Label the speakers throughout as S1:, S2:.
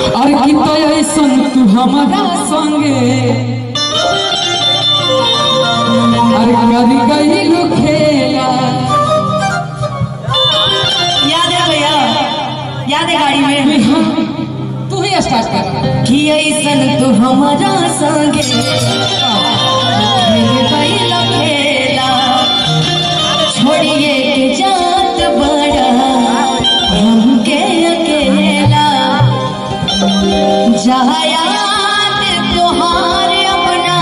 S1: अरे की तो ऐसन तू हमारा संगे अरे कर गई खेला।
S2: याद है भैया, याद है गाड़ी में?
S1: हाँ, तू ही स्टार्ट कर।
S2: कि ऐसन तू हमारा संगे खेला छोड़िए के जात बड़ा हमके अकेला जहाँ याद त्योहार अपना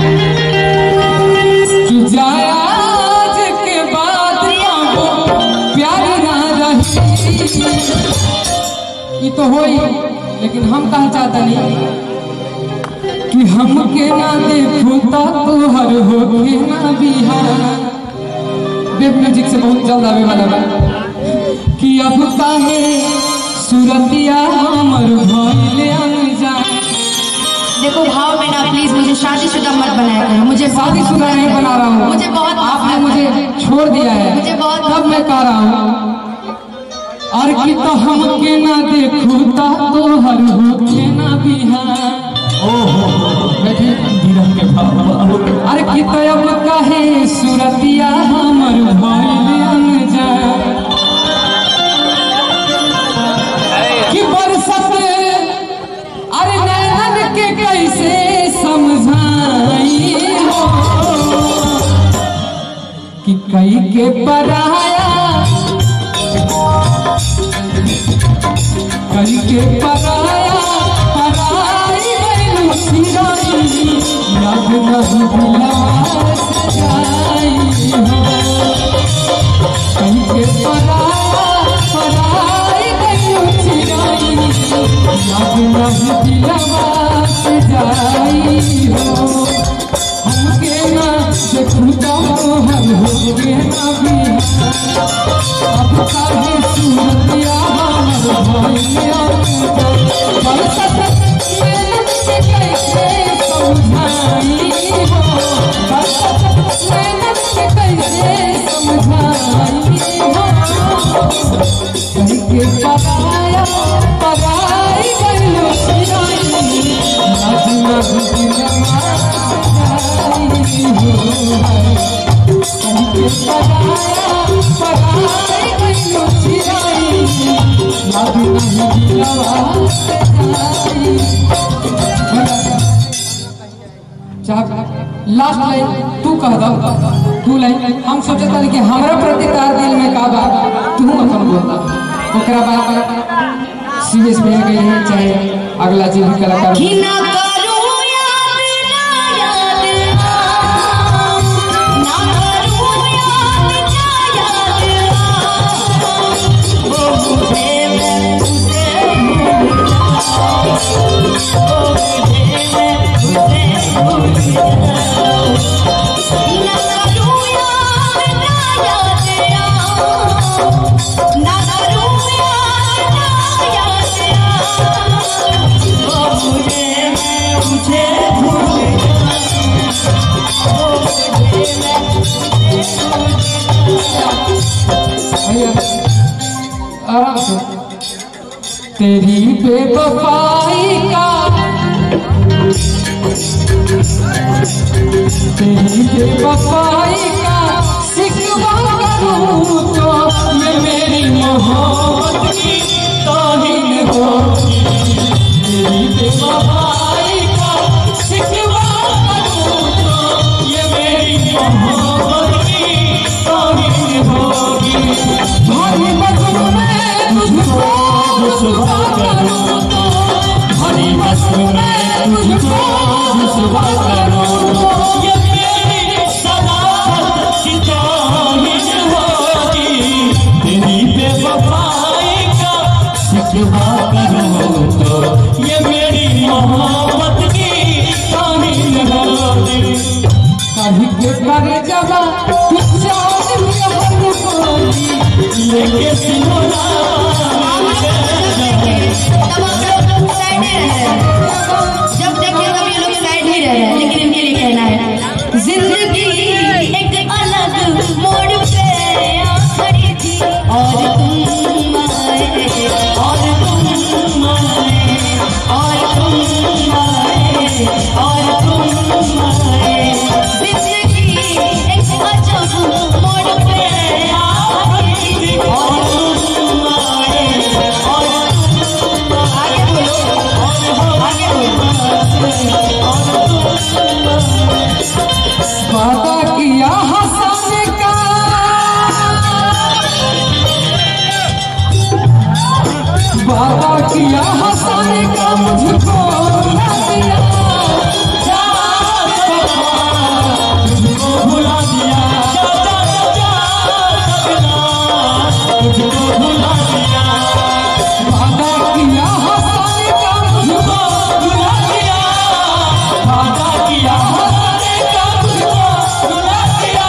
S1: आज के बाद प्यार ना रही ये तो होई, लेकिन हम कहा चाहता नहीं कि हमके ना देखूं तोहर होके ना बिहार। वेब म्यूजिक से बहुत जल्द आवे वाला बा कि अब काहे सूरतिया हमर भइले अनजान।
S2: देखो भाव में ना प्लीज मुझे शादीशुदा मत बनाया करो। मुझे
S1: शादीशुदा नहीं बना रहा हूँ,
S2: मुझे बहुत
S1: आपने मुझे छोड़ दिया है,
S2: मुझे बहुत
S1: तब मैं कह रहा हूँ और कि तो हमके ना देखूं तोहर होके ना बिहार। अरे कि तो अब काहे सूरतिया हमर भइले अनजान कि बरसत अरे नैनन के कैसे समझाई हो कि कई के पराया कई के पराया पराई गई सिराई याद नहीं भुला सजाई हो कई के पराया पराई गई सिराई याद नहीं भुला सजाई हो हमके ना देखूं तोहर होके ना बिहार। अब काहे सूरतिया हमर भइले अनजान बरसत नैनन के कैसे समझाई हो बरसत नैनन के कैसे समझाई हो कहीं के पराया पराई गइलो सिराई याद नहीं दिलवा सजाई हो कहीं के पराया पराई गइलो सिराई याद नहीं दिलवा सजाई। लास्ट लाइन तू कह दो, तू लाइन हम सोचता कि हमरा प्रति तार दिल में का बा तू अपन बोलता ओकरा बाद सीरियस में गई है चाहे अगला जी भी कलाकार
S2: कि ना करूं याद ना याद ना करूं याद ना याद वो मुझे मैं तुझे भूल जाऊं वो मुझे मैं तुझे भूल जाऊं ना करूं याद ना याद ना करूं याद ना याद वो मुझे मैं तुझे भूल जाऊं वो मुझे मैं
S1: आराम से तेरी बेवफाई का तेरी बेवफाई का शिकवा करूं तो ये मेरी मोहब्बत की तौहीन होगी। तेरी बेवफाई का शिकवा करूं तो ये मेरी मोहब्बत की तौहीन होगी। भारी बदल में तुझको रुसवा करूं तो भारी बदल में तुझको रुसवा करूं तो ये मेरी सदाकत की तौहीन होगी। तेरी बेवफाई का शिकवा करूं तो ये मेरी मोहब्बत की तौहीन होगी। कभी के कर जवा तू चांद में बोली लेके सिमोना
S2: जब देखिए तब ये लोग साइड ही रह रहे हैं, लेकिन इनके लिए कहना है जिंदगी एक अलग मोड़ पे आ खड़ी थी और तुम आए और तुम आए
S1: किया हंसाने का मुझको भुला दिया,
S3: तुझको भुला दिया, तुझको भुला दिया,
S1: वादा किया हंसाने का मुझको भुला दिया,
S3: वादा किया
S1: हंसाने का मुझको भुला दिया,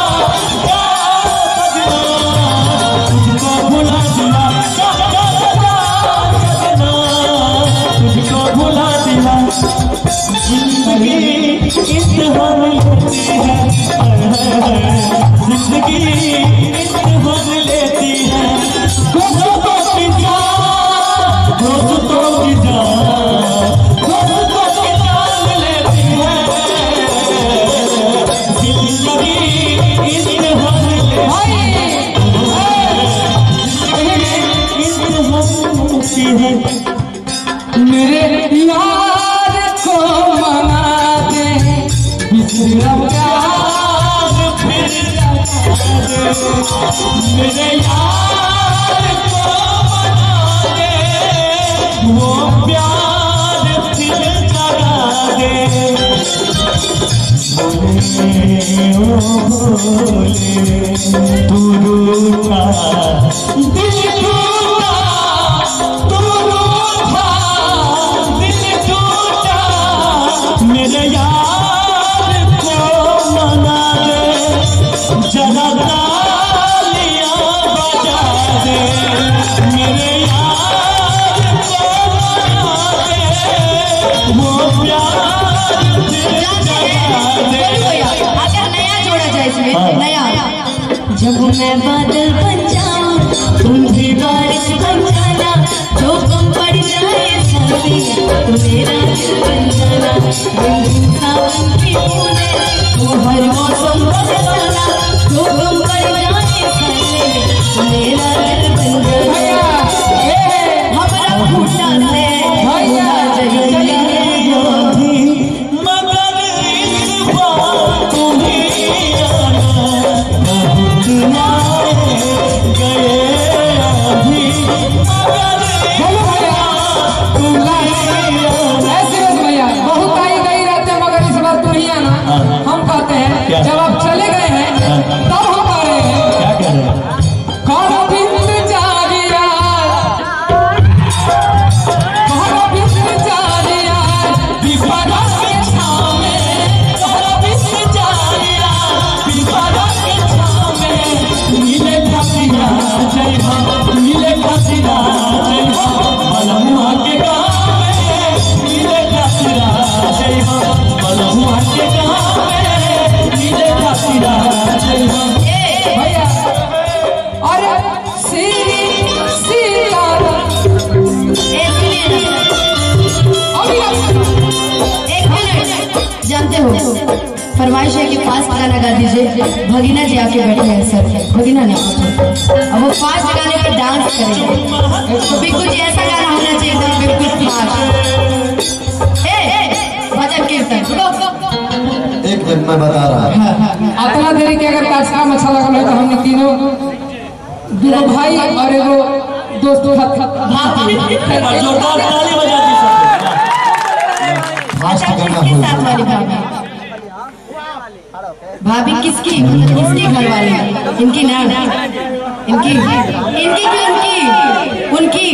S3: तुझको भुला दिया, तुझको भुला दिया। जिंदगी इम्तिहान लेती है, जिंदगी इम्तिहान लेती है, दोस्तों की जान, दोस्तों की जान, दोस्तों की जान लेती है, जिंदगी इम्तिहान लेती है।
S1: मेरे यार को मना दे, बिसरा प्यार
S3: फिर मेरे यार को मना दे, वो प्यार फिर जगा दे, बोले तू रूठा दिल टूटा, तू रूठा दिल टूटा, मेरे यार को मना दे, जरा तालियां बजा दे, मेरे यार को मना दे, वो प्यार दिल जगा दे।
S2: अगर नया जोड़ा जाए इसमें, नया। जब मैं बादल बन जाऊं तुम भी बारिश बन जाना, जो कम पड़ जाए साथी तो मेरा दिल बन जाना, रंगीन सावन की बूंदें तो हर मौसम बदलना, जो कम पड़ जाए साथी तो मेरा दिल बन जाना, हमारा फूटा से भुला जाइए,
S3: मगर इस बार तुम्हें आना गए अभी, मगर
S1: ऐसे भैया बहुत आई गई रहते, मगर इस बार तू ही आना। हम कहते हैं जब आप चले गए हैं तब हम कह रहे हैं
S3: क्या कह रहे हैं?
S1: कौन बिंद जारिया, कौन बिंद जारिया, विपदा के छावे, कौन बिंद जारिया, विपदा के छावे,
S3: नीले खसीना जय हो, नीले खसीना जय हो, बलहुआ के गाँव में, नीले खसीना जय हो, बलहुआ के गाँव में, नीले खसीना जय हो।
S1: भैया अरे सीरी सीतारा अभी
S2: एक मिनट, जानते हो फरमाइश है कि फास्ट गाना गा दीजिए। भगीना जी आके बैठे हैं सर, भगीना नहीं, अब वो फास्ट गाने पर डांस करेंगे, तो बिल्कुल जी ऐसा गाना होना चाहिए एकदम बिल्कुल फास्ट। भजन कीर्तन
S4: एक मिनट मैं बता रहा हूँ।
S1: अतना देरी के अगर कार्यक्रम अच्छा लगल है तो हमने तीनों दो भाई और एगो दोस्त
S3: जोरदार ताली बजा दी सब।
S4: फास्ट करना
S2: किसकी साथ वाली भाभी? भाभी किसकी, मतलब किसकी घर वाली? इनकी ना, इनकी इनकी उनकी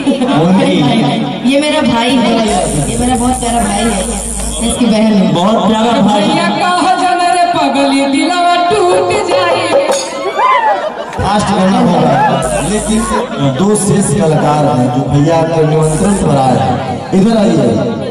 S2: ये मेरा भाई है, ये मेरा बहुत प्यारा भाई है, इसकी बहन है।
S3: बहुत प्यारा भाई।
S1: भैया कहा जाना रे पगली दिलवा टूट जाए।
S4: फास्ट करना होगा, लेकिन दो शेष कलाकार हैं जो भैया के निमंत्रण पर आए हैं, इधर आइए।